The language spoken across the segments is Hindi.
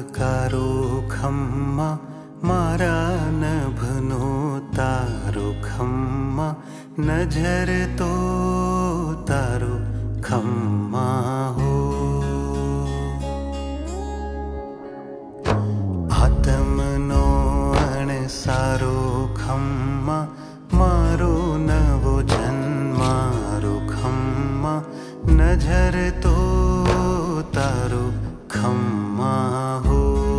ધબકારો ખમ્મા મારા નભનો તારો ખમ્મા નજર તો તારો ખમ્મા હો આત્મનો અણસારો ખમ્મા મારો નવો જન્મારો ખમ્મા નજર તો તારો ખમ્મા હો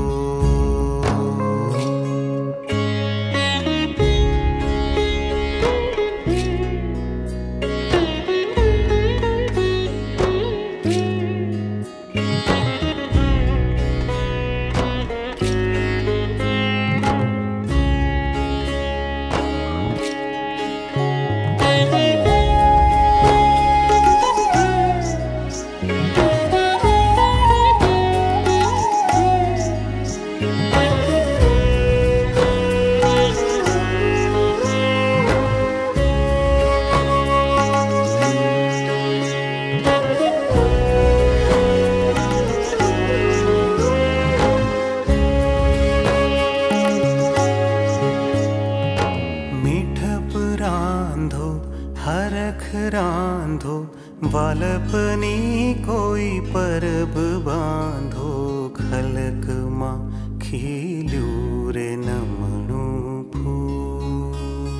हरख रांधो वालपनी कोई परब बांधो खलक मां खिल्यू रे नमणु फूल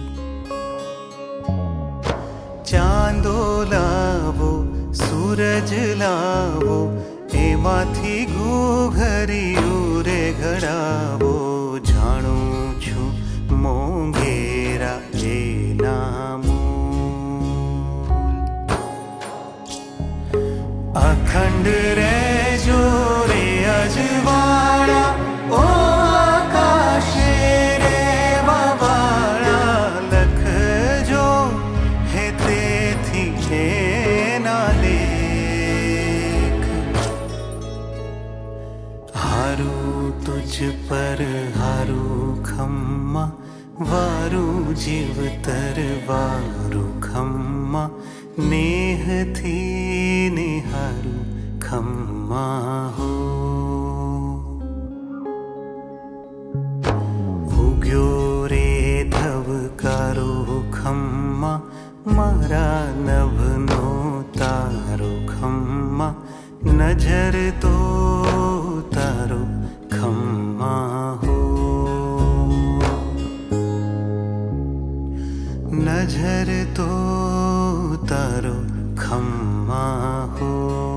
चांदो लावो सूरज लावो एमाथी घूघरियू रे घड़ावो जाणू छू मोंघेरा ए नामो अखंड रे जो रे अजवाड़ा ओ आकाशे रे वावाड़ा लख जो है ते थी है ना लेख हारू तुझ पर हारू खम्मा वारू जीवतर वारू खम्मा नेह थी निहारू खम्मा हो उग्यो रे धबकारो खम्मा मारा नभनो तारो खम्मा नजर तो तारो खम्मा हो नजर तो तारो खम्मा हो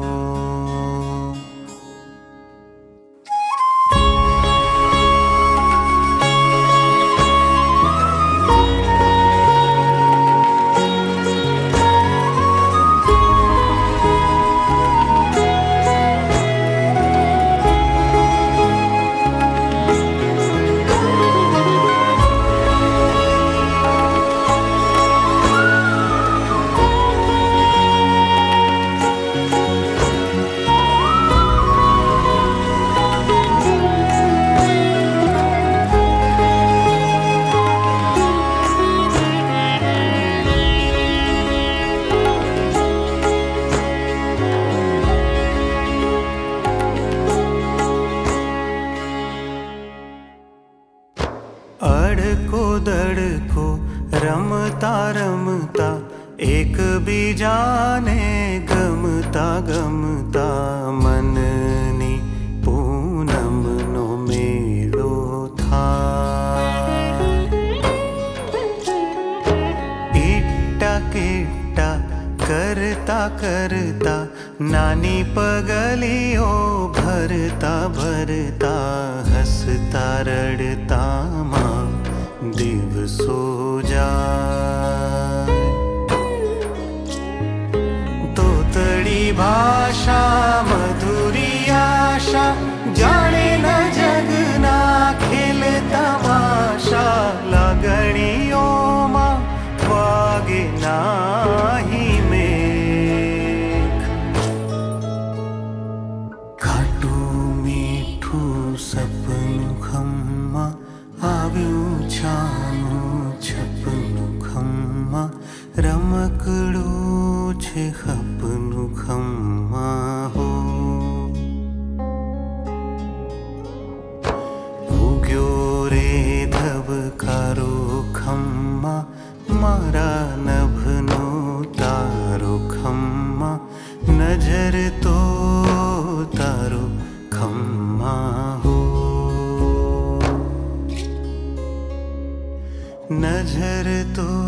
अड़को दड़को रमता रमता एक बीजाने गमता गमता मननी पूनम नो मेलो था इट्टा किट्टा करता करता नानी पगलियों भरता भरता हंसता रड़ता माँ दिवसो जाए तोतड़ी भाषा मधुरी आशा जाने न जगना खेल तमाशा लागणियों माँ वागे नाही मेघ खाटू मीठू सपनु खम्मा आव्यू छानु छपनु खम्मा रमकड़ो छे खपनु खम्मा नजर तो